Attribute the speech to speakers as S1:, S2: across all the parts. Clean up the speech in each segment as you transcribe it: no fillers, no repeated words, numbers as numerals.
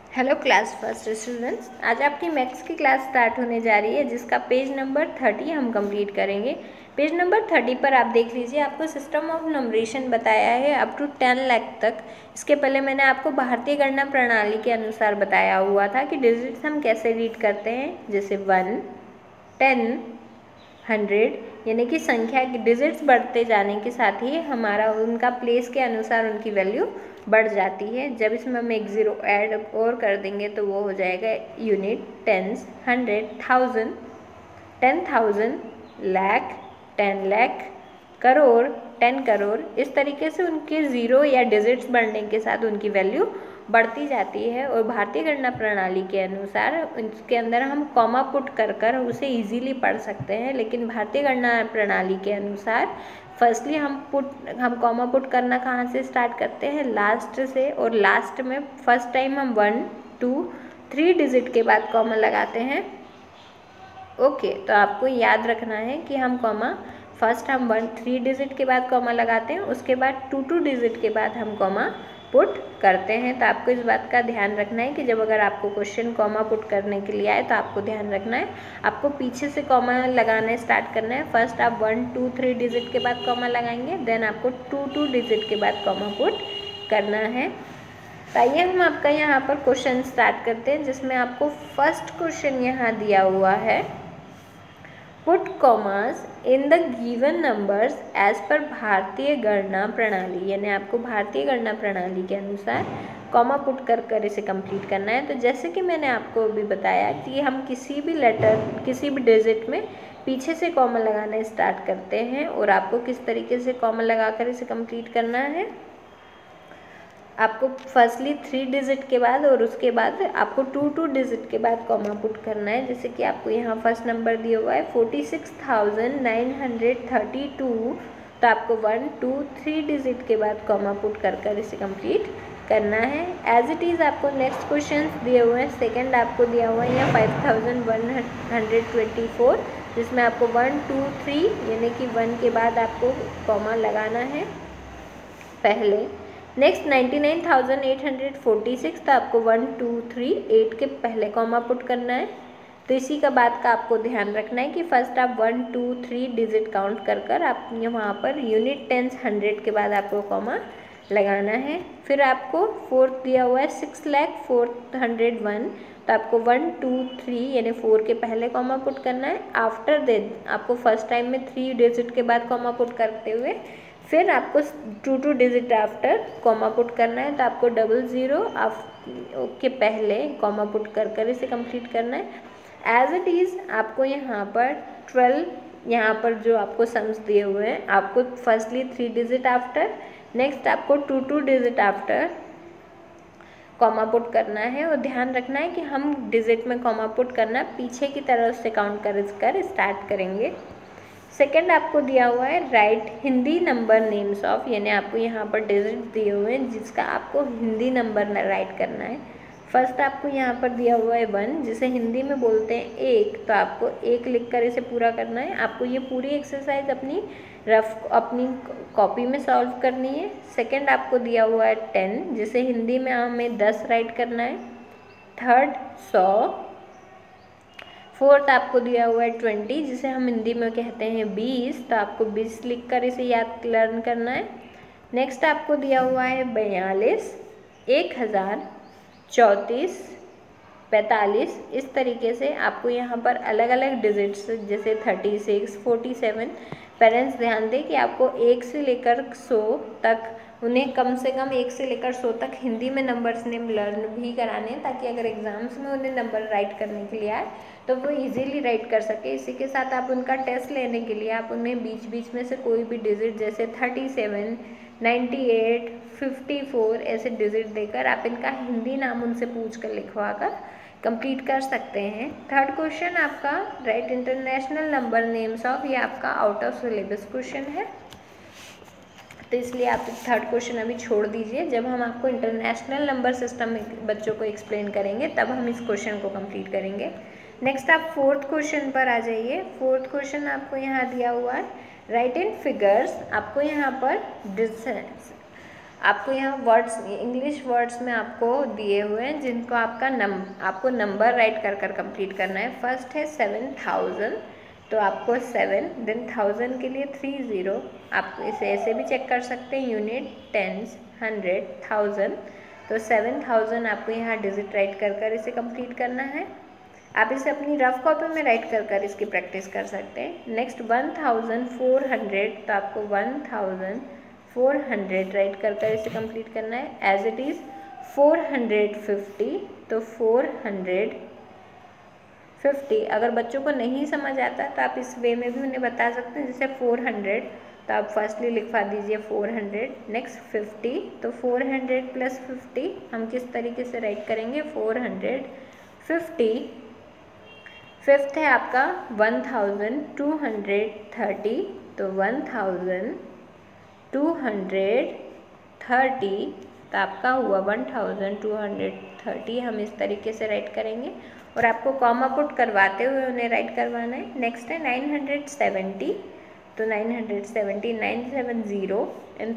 S1: Hello class first students, आज आपकी maths की क्लास स्टार्ट होने जा रही है जिसका पेज नंबर 30 हम कंप्लीट करेंगे। पेज नंबर 30 पर आप देख लीजिए, आपको सिस्टम ऑफ नंबरेशन बताया है अप टू 10 लाख तक। इसके पहले मैंने आपको भारतीय गणना प्रणाली के अनुसार बताया हुआ था कि डिजिट्स हम कैसे रीड करते हैं, जैसे 1, 10, 100, यानी कि संख्या की डिजिट्स बढ़ते जाने के साथ ही हमारा उनका प्लेस के अनुसार उनकी वैल्यू बढ़ जाती है। जब इसमें हम एक ज़ीरो ऐड और कर देंगे तो वो हो जाएगा यूनिट, टेंस, 100, 1000, 10,000, लाख, 10 लाख, करोड़, 10 करोड़। इस तरीके से उनके ज़ीरो या डिजिट्स बढ़ने के साथ उनकी वैल्यू बढ़ती जाती है। और भारतीय गणना प्रणाली के अनुसार इसके अंदर हम कॉमा पुट कर उसे इजीली पढ़ सकते हैं, लेकिन भारतीय गणना प्रणाली के अनुसार फर्स्टली हम कॉमा पुट करना कहाँ से स्टार्ट करते हैं, लास्ट से। और लास्ट में फर्स्ट टाइम हम 1, 2, 3 डिजिट के बाद कॉमा लगाते हैं। ओके, तो आपको याद रखना है कि हम कॉमा फर्स्ट हम 3 डिजिट के बाद कॉमा लगाते हैं, उसके बाद 2 डिजिट के बाद हम कॉमा पुट करते हैं। तो आपको इस बात का ध्यान रखना है कि जब अगर आपको क्वेश्चन कॉमा पुट करने के लिए आए तो आपको ध्यान रखना है, आपको पीछे से कॉमा लगाना स्टार्ट करना है। फर्स्ट आप 1, 2, 3 डिजिट के बाद कॉमा लगाएंगे, देन आपको 2 डिजिट के बाद कॉमा पुट करना है। तो आइए हम आपका यहाँ पर क्वेश्चन स्टार्ट करते हैं, जिसमें आपको फर्स्ट क्वेश्चन यहाँ दिया हुआ है, put commas in the given numbers as per भारतीय गणना प्रणाली, यानी आपको भारतीय गणना प्रणाली के अनुसार कॉमा पुट कर इसे कंप्लीट करना है। तो जैसे कि मैंने आपको अभी बताया कि हम किसी भी लेटर, किसी भी डिजिट में पीछे से कॉमा लगाना स्टार्ट करते हैं, और आपको किस तरीके से कॉमा लगाकर इसे कंप्लीट करना है। आपको फर्स्टली 3 डिजिट के बाद और उसके बाद आपको 2 डिजिट के बाद कॉमा पुट करना है। जैसे कि आपको यहाँ फर्स्ट नंबर दिया हुआ है 46,932, तो आपको 1, 2, 3 डिजिट के बाद कॉमा पुट कर इसे कंप्लीट करना है। एज इट इज़ आपको नेक्स्ट क्वेश्चन दिए हुए हैं। सेकेंड आपको दिया हुआ है यहाँ 5,124, जिसमें आपको 1, 2, 3 यानी कि 1 के बाद आपको कॉमा लगाना है पहले। नेक्स्ट 99,846, तो आपको 1, 2, 3, 8 के पहले कॉमा पुट करना है। तो इसी का बात का आपको ध्यान रखना है कि फर्स्ट आप 1, 2, 3 डिजिट काउंट कर आप वहाँ पर यूनिट, टेंस, 100 के बाद आपको कॉमा लगाना है। फिर आपको फोर्थ दिया हुआ है 6,04,101, तो आपको 1, 2, 3 यानी 4 के पहले कॉमा पुट करना है। आफ्टर देन आपको फर्स्ट टाइम में 3 डिजिट के बाद कॉमा पुट करते हुए फिर आपको 2 डिजिट आफ्टर कॉमा पुट करना है। तो आपको 00 के पहले कॉमा पुट कर इसे कंप्लीट करना है। एज इट इज़ आपको यहाँ पर 12, यहाँ पर जो आपको सम्स दिए हुए हैं, आपको फर्स्टली 3 डिजिट आफ्टर, नेक्स्ट आपको 2 डिजिट आफ्टर कॉमा पुट करना है। और ध्यान रखना है कि हम डिजिट में कॉमा पुट करना पीछे की तरफ से काउंट कर स्टार्ट करेंगे। सेकेंड आपको दिया हुआ है write Hindi number names of, यानी आपको यहाँ पर डिजिट दिए हुए हैं जिसका आपको हिंदी नंबर राइट करना है। फर्स्ट आपको यहाँ पर दिया हुआ है 1, जिसे हिंदी में बोलते हैं 1, तो आपको 1 लिखकर इसे पूरा करना है। आपको ये पूरी एक्सरसाइज अपनी कॉपी में सॉल्व करनी है। सेकेंड आपको दिया हुआ है 10, जिसे हिंदी में हमें 10 राइट करना है। थर्ड 100। फोर्थ आपको दिया हुआ है 20, जिसे हम हिंदी में कहते हैं 20, तो आपको 20 लिखकर इसे याद लर्न करना है। नेक्स्ट आपको दिया हुआ है 42, 1000, 34, 45। इस तरीके से आपको यहाँ पर अलग अलग डिजिट्स जैसे 36, 47, पेरेंट्स ध्यान दें कि आपको 1 से लेकर 100 तक, उन्हें कम से कम 1 से लेकर 100 तक हिंदी में नंबर्स नेम लर्न भी कराने हैं, ताकि अगर एग्जाम्स में उन्हें नंबर राइट करने के लिए आए तो वो इजीली राइट कर सके। इसी के साथ आप उनका टेस्ट लेने के लिए आप उन्हें बीच बीच में से कोई भी डिजिट जैसे 37, 98, 54 ऐसे डिजिट देकर आप इनका हिंदी नाम उनसे पूछ कर लिखवा कर कंप्लीट कर सकते हैं। थर्ड क्वेश्चन आपका write international number names of, ये आपका आउट ऑफ सिलेबस क्वेश्चन है, तो इसलिए आप थर्ड क्वेश्चन अभी छोड़ दीजिए। जब हम आपको इंटरनेशनल नंबर सिस्टम बच्चों को एक्सप्लेन करेंगे तब हम इस क्वेश्चन को कंप्लीट करेंगे। नेक्स्ट आप फोर्थ क्वेश्चन पर आ जाइए। फोर्थ क्वेश्चन आपको यहाँ दिया हुआ है राइट इन फिगर्स, आपको यहाँ पर आपको यहाँ वर्ड्स इंग्लिश वर्ड्स में आपको दिए हुए हैं जिनको आपको नंबर राइट कर कंप्लीट करना है। फर्स्ट है 7000, तो आपको 7 देन 1000 के लिए 30, आप इसे ऐसे भी चेक कर सकते हैं, यूनिट, टेंस, 100, 1000, तो 7000 आपको यहाँ डिजिट राइट कर इसे कंप्लीट करना है। आप इसे अपनी रफ कॉपी में राइट कर इसकी प्रैक्टिस कर सकते हैं। नेक्स्ट 1400, तो आपको 1400 राइट कर इसे कंप्लीट करना है। एज इट इज़ 450, तो 450 अगर बच्चों को नहीं समझ आता तो आप इस वे में भी उन्हें बता सकते हैं, जैसे 400, तो आप फर्स्टली लिखवा दीजिए 400। नेक्स्ट 50, तो 400 + 50 हम किस तरीके से राइट करेंगे, 450। फिफ्थ है आपका 1230, तो 1230, तो आपका हुआ 1230, हम इस तरीके से राइट करेंगे और आपको कॉमा पुट करवाते हुए उन्हें राइट करवाना है। नेक्स्ट है 970, तो 970, 970 एंड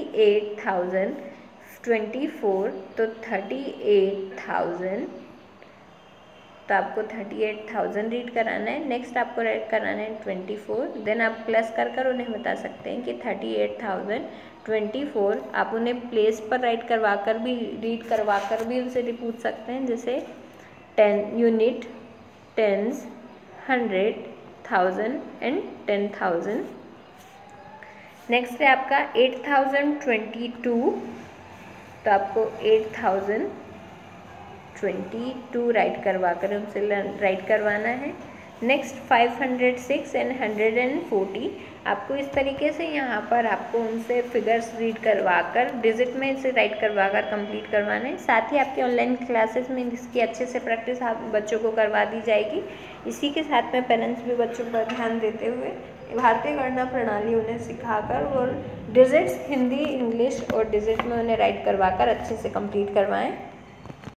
S1: 38,024, तो 38,000, तो आपको 38,000 रीड कराना है। नेक्स्ट आपको राइट कराना है 24, देन आप प्लस कर उन्हें बता सकते हैं कि 38,024, आप उन्हें प्लेस पर राइट करवाकर भी रीड करवाकर भी उनसे पूछ सकते हैं, जैसे 10 यूनिट, टेंस, 100, 1000 एंड 10,000। नेक्स्ट है आपका 8022, तो आपको 8022 राइट करवाकर उनसे राइट करवाना है। नेक्स्ट 506 एंड 140, आपको इस तरीके से यहाँ पर आपको उनसे फिगर्स रीड करवाकर डिजिट में इसे राइट करवाकर कंप्लीट करवाना है। साथ ही आपके ऑनलाइन क्लासेस में इसकी अच्छे से प्रैक्टिस आप बच्चों को करवा दी जाएगी। इसी के साथ में पेरेंट्स भी बच्चों पर ध्यान देते हुए भारतीय गणना प्रणाली उन्हें सिखाकर और डिजिट्स हिंदी, इंग्लिश और डिजिट में उन्हें राइट करवाकर अच्छे से कंप्लीट करवाएं।